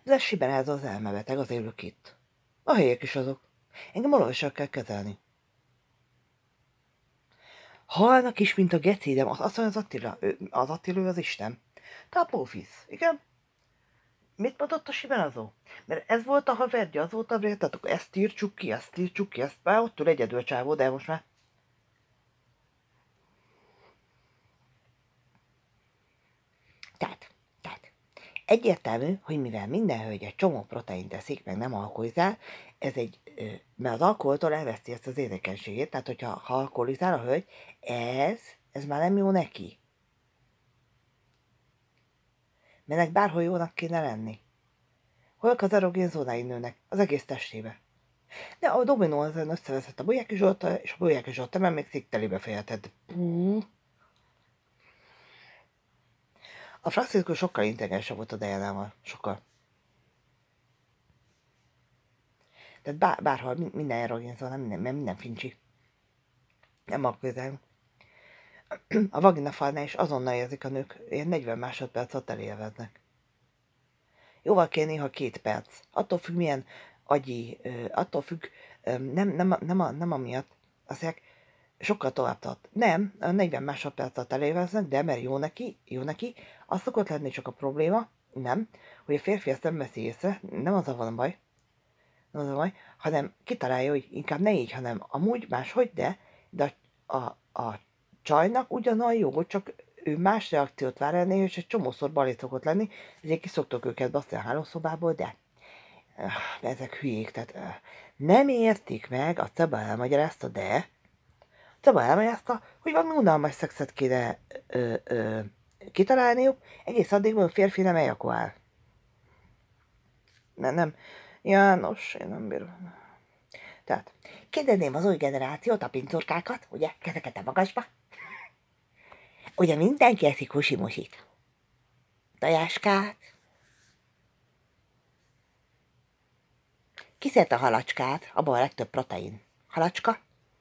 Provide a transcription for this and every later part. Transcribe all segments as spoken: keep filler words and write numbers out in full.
De Sibenáz az elmebeteg, az élők itt. A helyek is azok. Engem olvassal kell kezelni. Halnak is, mint a gecédem, az azt mondja az Attila, ő, az Attila az Isten. Te a pófisz, igen? Mit mondott a Sibenazó? Mert ez volt a haverja, az volt a vért, tehát akkor ezt írtsuk ki, ezt írtsuk ki, ezt már ott ül egyedül a csávó, de most már... Tehát, tehát, egyértelmű, hogy mivel minden hölgy egy csomó protein teszik, meg nem alkoholizál, ez egy, mert az alkoholtól elveszti ezt az érzékenységét, tehát hogyha ha alkoholizál a hölgy, ez, ez már nem jó neki. Mert bárhol jónak kéne lenni. Hol az erogén zónái nőnek? Az egész testébe. De a dominó ezen összeveszett a Bolyáki Zsolta, és a Bolyáki Zsolta már még sziktelébe fejeted. A Francisco sokkal intelligensebb volt a Dianával. Sokkal. Tehát bár, bárhol, minden erogén zóna, minden, minden fincsi. Nem alkoholizálunk. A vaginafalnál is azonnal érzik a nők, ilyen negyven másodperc alatt elélveznek. Jóval kell néha két perc. Attól függ milyen agyi, attól függ, nem, nem, nem, nem, nem amiatt, azt mondják, sokkal tovább tart. Nem, negyven másodperc alatt elélveznek, de mert jó neki, jó neki, az szokott lenni csak a probléma, nem, hogy a férfi ezt nem veszi észre, nem az a van a baj, nem az a baj, hanem kitalálja, hogy inkább ne így, hanem amúgy máshogy, de, de a, a, a csajnak ugyanolyan jó, csak ő más reakciót vár ennél, és egy csomószor balé szokott lenni, ezért ki szoktok őket baszni a hálószobából, de uh, ezek hülyék, tehát uh, nem értik meg, a Ceba elmagyarázta, de Ceba elmagyarázta, hogy valami unalmas szexet kéne ö, ö, kitalálniuk, egész addig, hogy a férfi nem ejakulál. Nem, nem. János, én nem bírom. Tehát, kérdezném az új generációt, a pincurkákat, ugye, kezeket a magasba. Ugye mindenki eszik husimosit. Tojáskát. Ki szeret a halacskát? Abban a legtöbb protein. Halacska?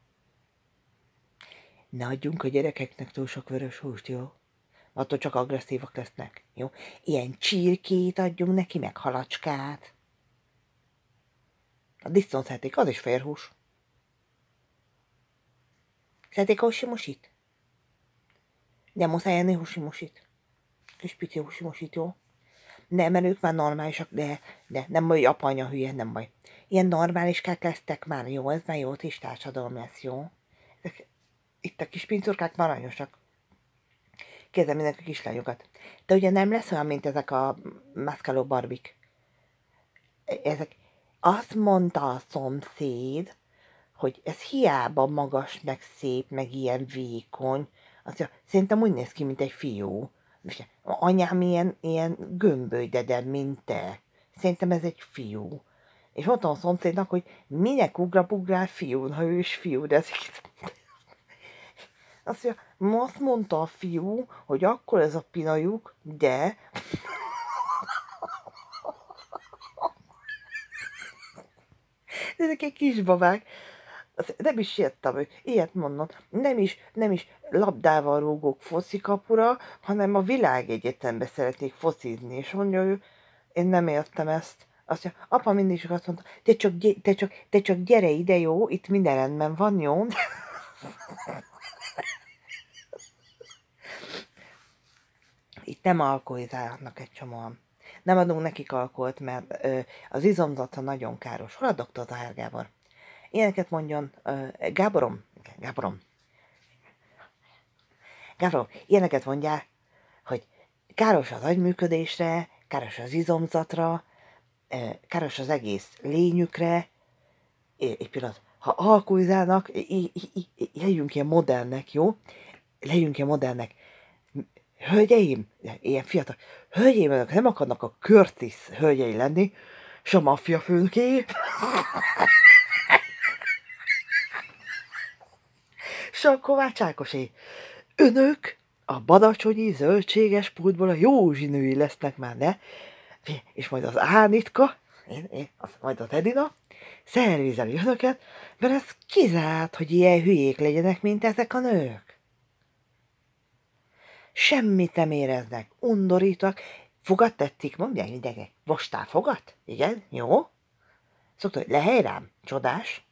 Ne adjunk a gyerekeknek túl sok vörös húst, jó? Attól csak agresszívak lesznek, jó? Ilyen csirkét adjunk neki, meg halacskát. A disznót szeretik, az is férhús. Szeretik a husimosit? Nem muszáj enni husimosit. Kis pici husimosit, jó? Nem, mert ők már normálisak, de, de nem baj, apanya hülye, nem baj. Ilyen normáliskák lesztek már, jó? Ez már jó kis társadalom lesz, jó? Ezek, itt a kis pincurkák már aranyosak. Kérdem mindenki a kislányokat. De ugye nem lesz olyan, mint ezek a maszkáló barbik. Ezek, azt mondta a szomszéd, hogy ez hiába magas, meg szép, meg ilyen vékony. Azt mondja, szerintem úgy néz ki, mint egy fiú. Anyám ilyen, ilyen gömbölydedebb, mint te. Szerintem ez egy fiú. És mondtam a szomszédnak, hogy minek ugrabugrál fiún, ha ő is fiú, de ez azt mondja, azt mondta a fiú, hogy akkor ez a pinajuk, de... Ezek egy kisbabák. Nem is értem, hogy ilyet mondom. Nem is, nem is labdával rúgok foszikapura, hanem a világegyetembe szeretnék focizni. És mondja ő, én nem értem ezt. Azt mondja, apa mindig csak azt mondta, te csak, te, csak, te csak gyere ide, jó? Itt minden rendben van, jó? Itt nem alkoholizálnak egy csomóan. Nem adunk nekik alkoholt, mert ö, az izomzata nagyon káros. Hol a doktor Zahár Gábor? Ilyeneket mondjon, ö, Gáborom, Gáborom, Gáborom, ilyeneket mondják, hogy káros az agyműködésre, káros az izomzatra, ö, káros az egész lényükre. Egy pillanat, ha alkoholizálnak, legyünk ilyen modernek, jó? Legyünk ilyen modernek. Hölgyeim, ilyen fiatal, hölgyeim, önök nem akarnak a Curtis hölgyei lenni, s a maffia főnöké, s a Kovács Ákosé. Önök a badacsonyi zöldséges pultból a Józsinői lesznek már, ne? És majd az Ánitka, én, én, az, majd az Edina, szervizeli önöket, mert ez kizárt, hogy ilyen hülyék legyenek, mint ezek a nők. Semmit nem éreznek, undorítak, Fogat tetszik, mondják idegek. Mostál fogat? Igen? Jó? Szokta, hogy lehely rám? Csodás?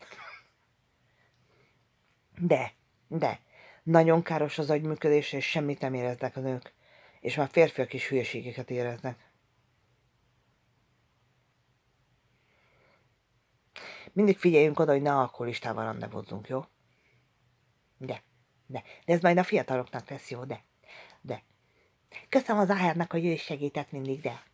De, de, nagyon káros az agyműködés, és semmit nem éreznek a nők. És már férfiak is hülyeségeket éreznek. Mindig figyeljünk oda, hogy ne alkoholistával randevozzunk, jó? De, de, de ez majd a fiataloknak lesz jó, de, de. Köszönöm az á er-nek, hogy ő is segített mindig, de.